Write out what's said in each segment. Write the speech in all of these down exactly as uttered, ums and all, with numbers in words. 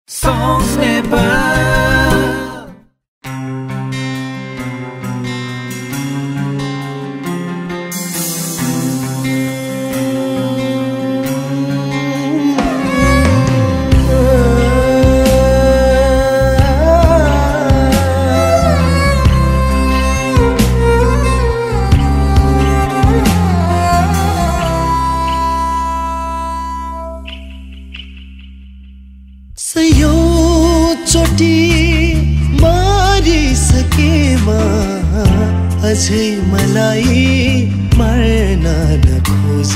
Songs Nepal. चोटी मारिसकेमा अझै मलाई मार्न नखोज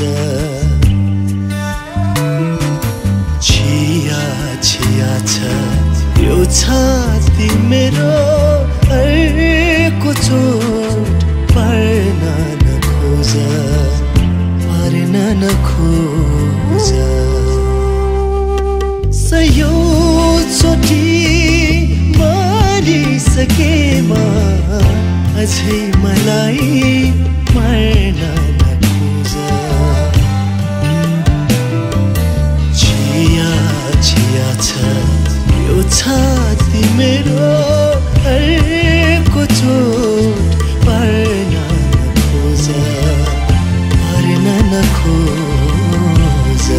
छिया छिया छ यो छाती मेरो अर्को चोट पार्न नखोज पार्न नखोज सयो चोटी मारिसकेमा अझै मलाई मार्न नखोज छिया छिया छ यो छाती मेरो अर्को चोट पार्न नखोज पार्न नखोज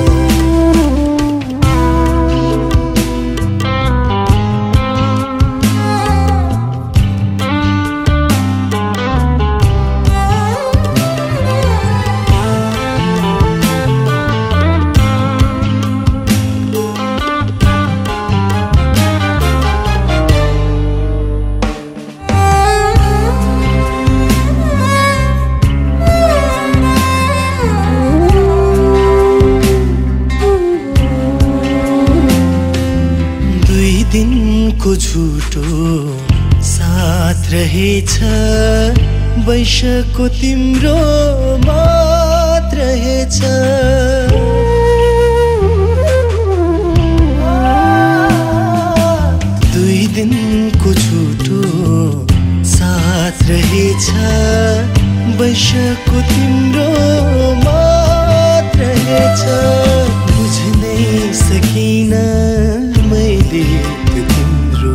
दिनको झुटो साथ रहेछ वैशको तिम्रो मात रहेछ दुई दिनको झुटो साथ रहेछ वैशको तिम्रो मात रहेछ बुझ्नै सकिन मैले तिम्रो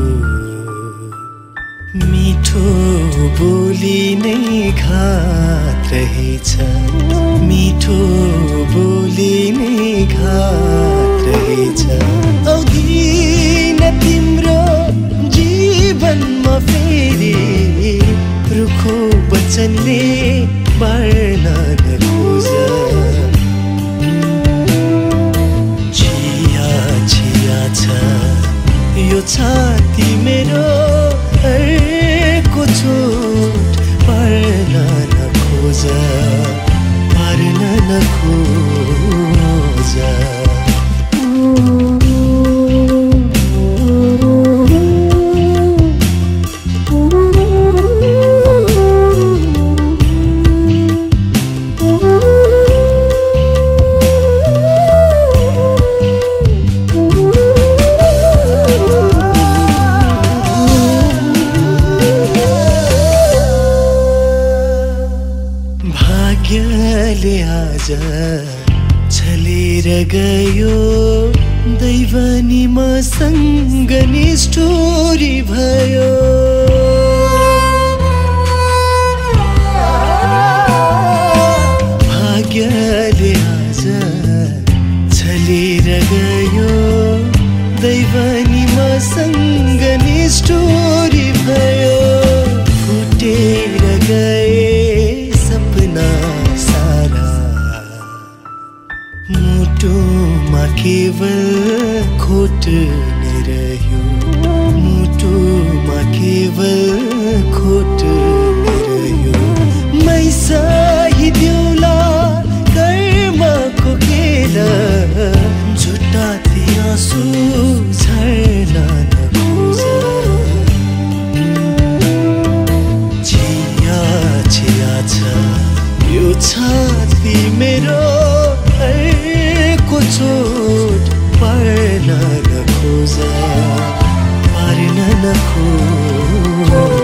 मिठो बोली नै घात रहेछ मिठो बोली नै घात रहेछ आउँदिन तिम्रो जीवनमा फेरि रुखो वचनले बार्न नखोज छिया छिया छ यो छाती मेरो अर्को चोट पार्न नखोज पार्न नखोज भाग्यले आज छलेर गयो दैव नि मसँग निष्ठुरी भयो भाग्यले आज छलेर गयो दैव नि मसँग निष्ठुरी भयो फुटेर गए मुटुमा केवल खोट नै रह्यो मुटुमा केवल खोट नै रह्यो मै सही दिउला कर्मको खेल झुटा ती आँसु झर्न नखोज छिया छिया छ यो छाती मेरो अर्को चोट पार्न नखोज पार्न नखोज